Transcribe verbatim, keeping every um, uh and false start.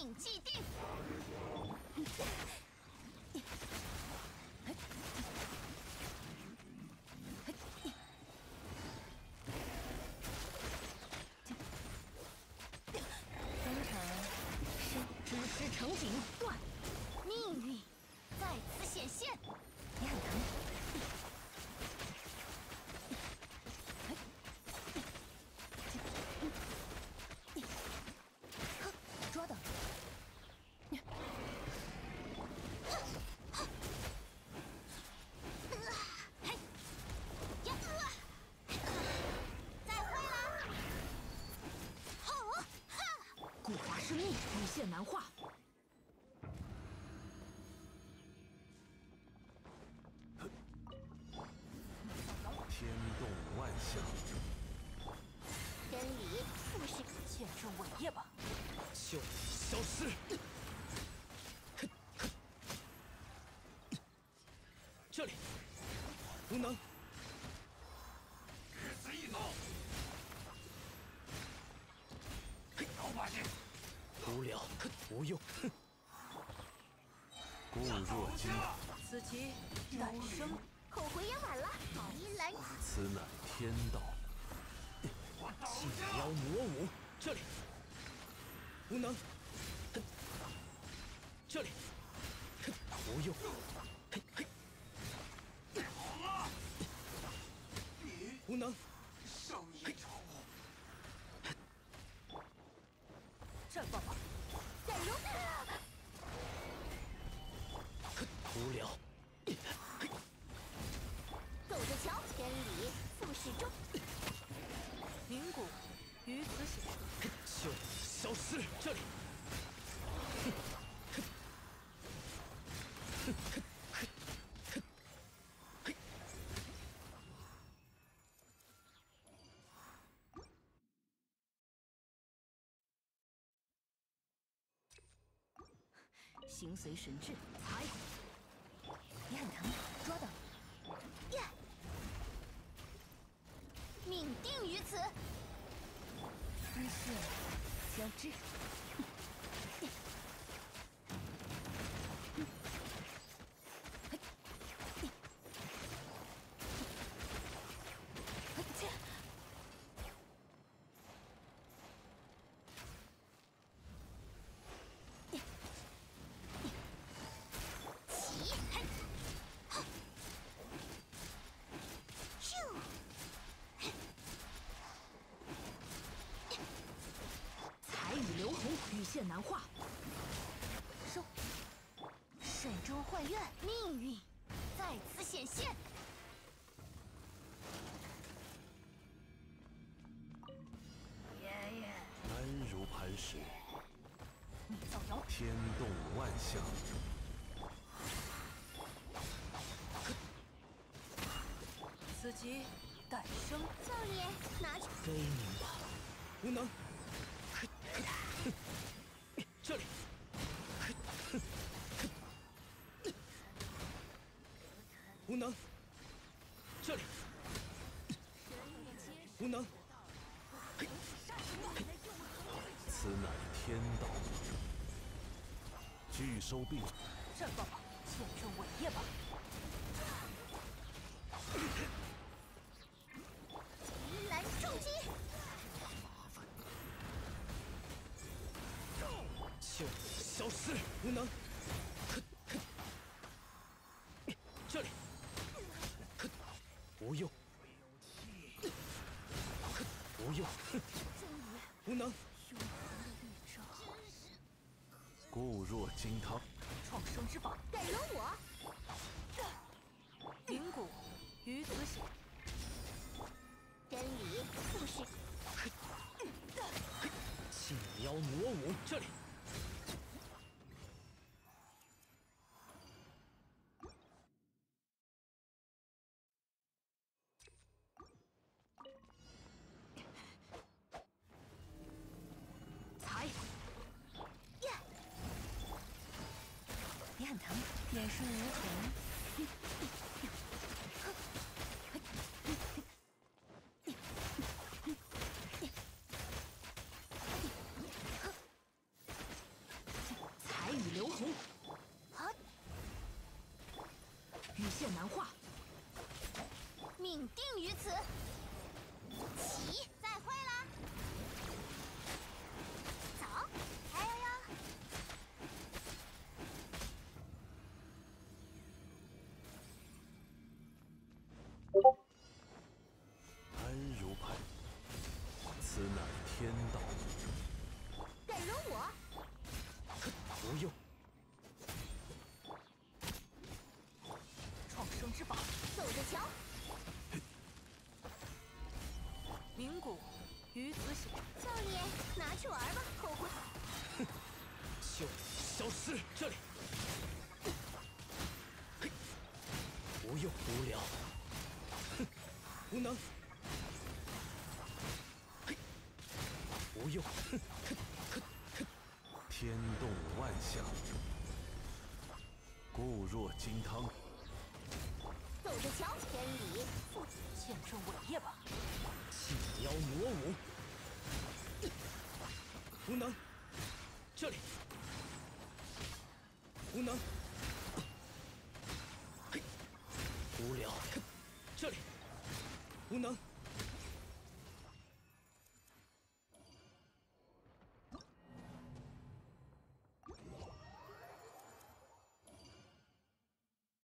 命既定。 风尘生之师成景断， 命运在此显现。 你很疼。 抓到！ 再会了！ 固化生命，羽线难化。 天动万象， 真理复是献出伟业吧！ 就消失！这里，无能。 只此一走。老把戏。 无聊，无用。固若金汤， 此其诞生， 后悔也晚了。依兰， 此乃天道。细妖魔舞，这里。 无能，这里，无用，嘿嘿， 好了，你无能， 胜一筹。 战报吧， 再容。 无聊， 走着瞧，真理复始终。 灵骨于此显， 就消失！这里， 形随神智，踩！你很疼，抓到！ 呀，命定于此。 丝线交织。流红，羽线难化。收。 慎终换愿，命运在此显现。 爷爷， 安如磐石， 你造谣。 天动万象。 此即诞生。 少爷，拿去。 悲鸣吧，无能。 这里，无能。这里，无能。此乃天道。拒收并。 战报吧，献出伟业吧。 银兰重击。 就消失，无能。这里，无用，无用，无能。固若金汤， 创生之法， 改容我。 灵骨于此显， 真理复是。 细妖魔舞，这里。 踩！呀！你很疼，眼视无痕。 难化。 命定于此。起，再会啦。走，加油哟！ 安如磐，此乃天道。 敢容我？ 不用。 创生之法， 走着瞧。 名骨于此显。 少爷，拿去玩吧，后悔。 就消失这里。不用无聊。哼，无能。不用。哼哼哼哼。天动万象，固若金汤。 走着瞧，天理。 见证伟业吧。 细腰魔舞。无能。这里。无能。无聊。这里。无能。